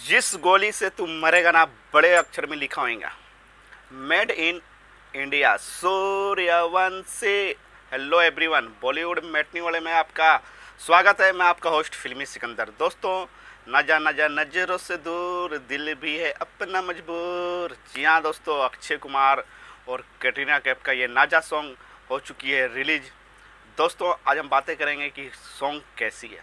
जिस गोली से तू मरेगा ना, बड़े अक्षर में लिखा होगा, made in India, Sooryavanshi. Hello everyone, Bollywood matinee वाले में आपका स्वागत है। मैं आपका होस्ट फिल्मी सिकंदर। दोस्तों, न जा नज़रों से दूर, दिल भी है अपना मजबूर। जी हाँ दोस्तों, अक्षय कुमार और कैटरीना कैफ का ये नाजा सॉन्ग हो चुकी है रिलीज। दोस्तों, आज हम बातें करेंगे कि सॉन्ग कैसी है।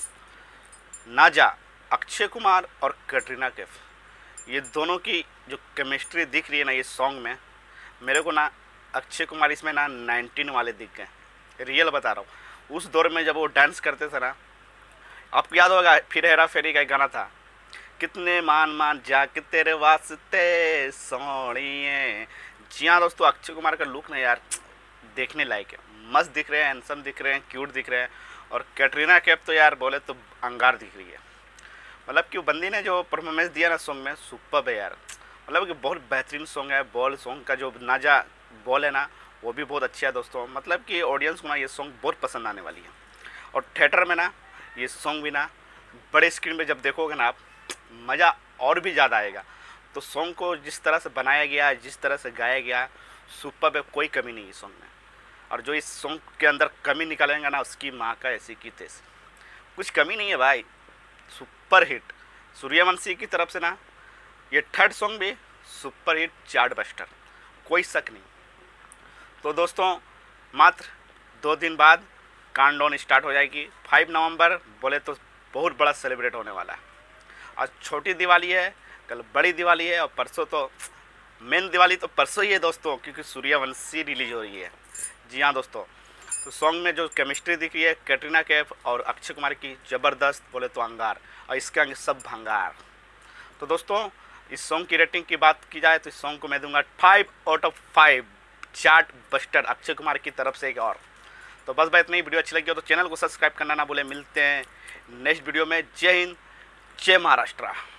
नाजा, अक्षय कुमार और कैटरीना कैफ, ये दोनों की जो केमिस्ट्री दिख रही है ना ये सॉन्ग में, मेरे को ना अक्षय कुमार इसमें ना 19 वाले दिख गए। रियल बता रहा हूँ। उस दौर में जब वो डांस करते थे ना, आपको याद होगा फिर हेरा फेरी का एक गाना था, कितने मान जा कि तेरे वास्ते सोनिए। जी हाँ दोस्तों, अक्षय कुमार का लुक ना यार देखने लायक है। मस्त दिख रहे हैं, हैंडसम दिख रहे हैं, क्यूट दिख रहे हैं। और कैटरीना कैफ तो यार बोले तो अंगार दिख रही है। मतलब कि बंदी ने जो परफॉर्मेंस दिया ना सॉन्ग में, सुपर है यार। मतलब कि बहुत बेहतरीन सॉन्ग है। बॉल सॉन्ग का जो नाजा बॉल है ना, वो भी बहुत अच्छा है दोस्तों। मतलब कि ऑडियंस को ना ये सॉन्ग बहुत पसंद आने वाली है। और थिएटर में ना ये सॉन्ग भी ना बड़े स्क्रीन पे जब देखोगे ना आप, मज़ा और भी ज़्यादा आएगा। तो सॉन्ग को जिस तरह से बनाया गया है, जिस तरह से गाया गया है, सुपर है, कोई कमी नहीं है सॉन्ग में। और जो इस सॉन्ग के अंदर कमी निकालेंगे ना, उसकी माँ का ऐसी की तैसी, कुछ कमी नहीं है भाई। सुपर हिट सूर्यवंशी की तरफ से ना ये थर्ड सॉन्ग भी सुपर हिट, चार्ट बस्टर, कोई शक नहीं। तो दोस्तों, मात्र 2 दिन बाद काउंटडाउन स्टार्ट हो जाएगी। 5 नवंबर बोले तो बहुत बड़ा सेलिब्रेट होने वाला है। आज छोटी दिवाली है, कल बड़ी दिवाली है, और परसों तो मेन दिवाली तो परसों ही है दोस्तों, क्योंकि सूर्यवंशी रिलीज हो रही है। जी हाँ दोस्तों, तो सॉन्ग में जो केमिस्ट्री दिख रही है कैटरीना कैफ और अक्षय कुमार की, ज़बरदस्त बोले तो अंगार, और इसके आगे सब भंगार। तो दोस्तों, इस सॉन्ग की रेटिंग की बात की जाए तो इस सॉन्ग को मैं दूंगा 5 out of 5 chart buster Akshay Kumar की तरफ से एक और। तो बस भाई, इतनी वीडियो अच्छी लगी हो तो चैनल को सब्सक्राइब करना ना भूलें। मिलते हैं नेक्स्ट वीडियो में। जय हिंद, जय महाराष्ट्र।